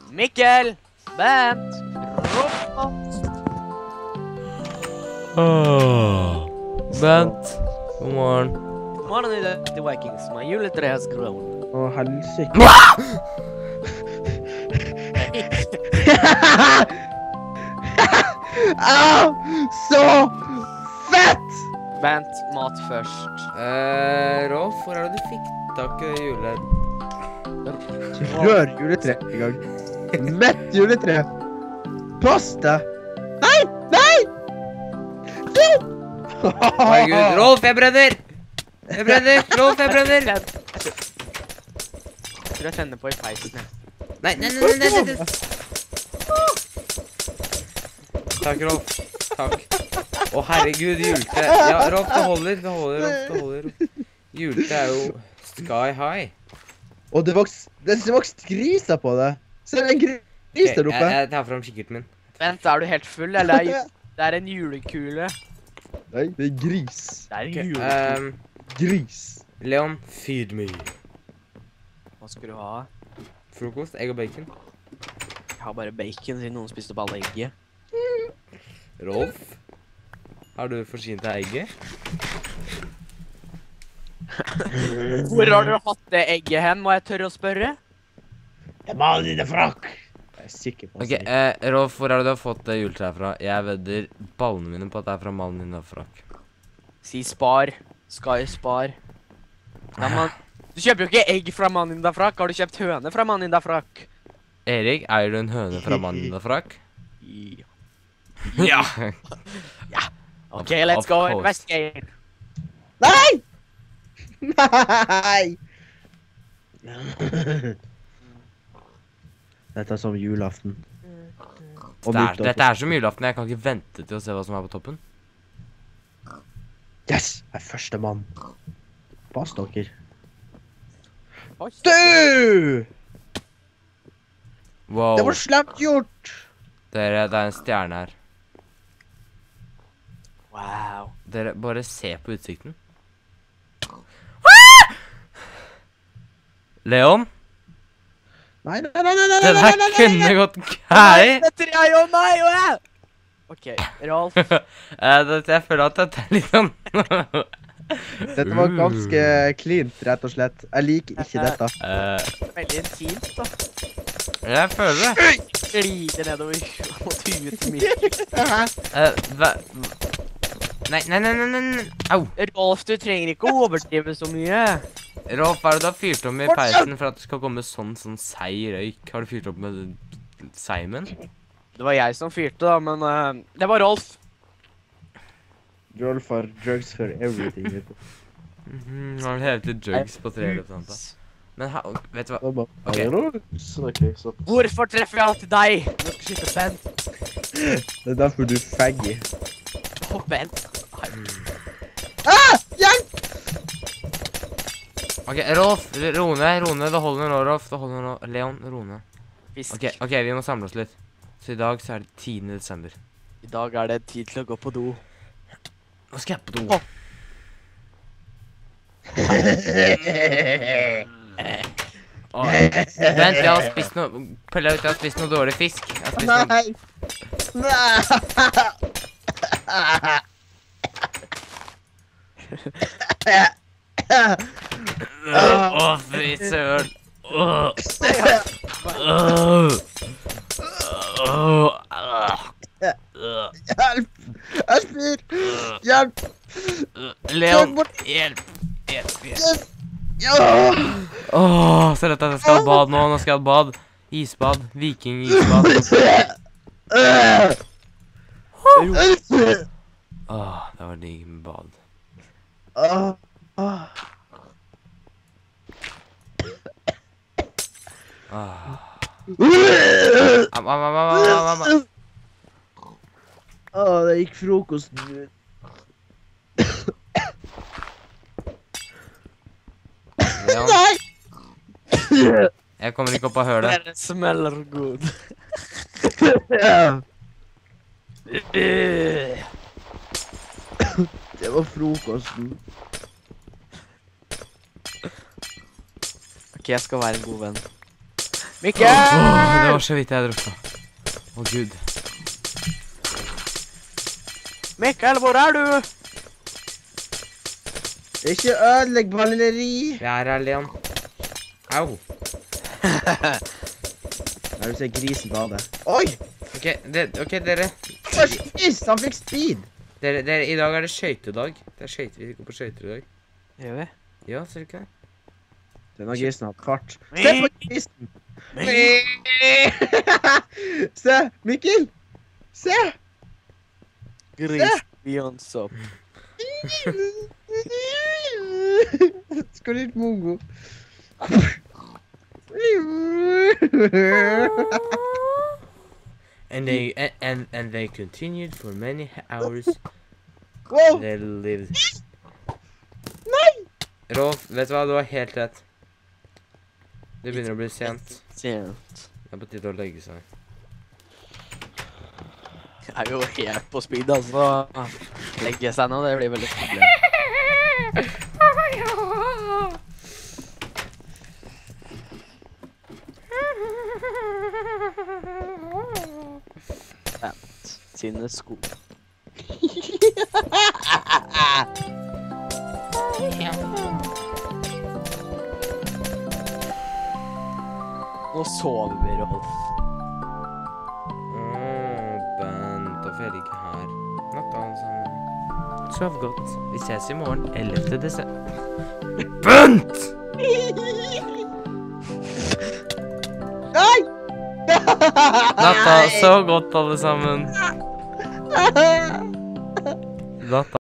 Mikkel, Bent, Robert. Bent, god morgen. Morgen i dag til Vikings, my juletre has grown. Å, helsike. Au! Så fett! Bent, mat først. Rolf, hvor er det du fikk tak i jule? Rør juletre i gang. Mett juletre. Pass deg. Nei! Nei! Herregud, Rolf, jeg brenner! Jeg brenner! Rolf, jeg brenner! Jeg tror jeg tenner på i peisen. Nei. Takk, Rolf. Takk. Å, herregud, julte. Ja, Rolf, det holder. Julte er jo sky high. Og det vokste griser på det. Se, det er en gris der oppe. Jeg tar frem kikkerten min. Vent, er du helt full, eller det er en julekule? Nei, det er gris. Det er en julekule. Gris. Leon, feed me. Hva skal du ha? Frokost, egg og bacon. Jeg har bare bacon, siden noen spiste opp alle egget. Rolf, har du forsynt deg egget? Hvor har du hatt det egget hen, må jeg tørre å spørre? Det er mannen i det frakk. Jeg er sikker på Ok, Rolf, hvor har du fått det juletreet fra? Jeg vedder ballene mine på at det er fra mannen din av frakk. Si spar. Sky spar. Du kjøper jo ikke egg fra mannen din da frakk. Har du kjøpt høne fra mannen din da frakk? Erik, eier du en høne fra mannen din av frakk? Ja. Ja. Ok, let's Of go course. investigate. Nei! Nei! Dette er som julaften. Og Dette er som julaften, jeg kan ikke vente til å se hva som er på toppen. Yes! Jeg er første mann. Pass dere. Oi. Du! Wow, Det var slemt gjort! dere, det er en stjerne her. Wow. Dere, bare se på utsikten. Leon, Nei. det der kunne gått gærlig. Dette er jeg, nei, Ok, Rolf. Jeg føler at dette er litt sånn... Dette var ganske cleant, rett og slett. Jeg liker ikke dette. Veldig intimt, da. Jeg føler det. Glider nedover mot huet til Mikkel. Nei. Au. Rolf, du trenger ikke å overdrive så mye. Rolf, hva er det du har fyrt opp med i peisen for at det skal komme sånn seig røyk? Har du fyrt opp med seimen? Det var jeg som fyrte, da, men det var Rolf. Rolf har drugs for everything. Vet du. Han har hevet litt drugs på 3 representanter. Men vet du hva? Ok. Hvorfor treffer jeg alltid deg? Nå skal jeg skyte Bent. Det er derfor du fagger. Å, Bent. Hjelp! Ok, Rolf, ro ned, det holder nå, Rolf, det holder nå. Leon, ro ned. Fisk. Ok, vi må samle oss litt. Så i dag så er det 10. desember. I dag er det tid til å gå på do. Nå skal jeg på do. Vent, jeg har spist noe... Pelle ut, jeg har spist noe dårlig fisk. Jeg har spist noe... Åh, fy søren. Hjelp! Jeg spyr! Hjelp! Leon, hjelp. Ja! Se dette, jeg skal ha bad nå, nå skal jeg ha bad. Isbad, viking-isbad. Det var digg med bad. Det gikk frokosten ut. Leon, Nei! jeg kommer ikke opp av hølet. Det smeller god. Det var frokosten. Ok, jeg skal være en god venn. Mikkel! Det var så vidt jeg drukna. Å, Gud. Mikkel, hvor er du? Ikke ødelegg balleri. Jeg er her, Leon. Au. Nei, du ser grisen bade. Oi! Ok, dere. Yes, han fikk speed. Dere, i dag er det skøytedag. Det er skøyter, vi går på skøyter i dag. Gjør vi? Ja, ser du ikke det? Denne grisen har fart. Se på grisen! Se, Mikkel! Se! Gris, Beyoncé. Skal litt mongo. And they continued for many hours. Wow! They lived. Nei! Rolf, vet du hva? Du har helt rett. Det begynner å bli sent. Sent. Det er på tide å legge seg. Jeg er jo helt på speed, altså. Legge seg nå, det blir veldig problem. Sent. Sine sko. Nå sover vi, Rolf. Bent, da får jeg ligge her. Natt alle sammen. Sov godt. Vi ses i morgen, 11. desember. Bent! Nei! Natta, så godt alle sammen. Natta.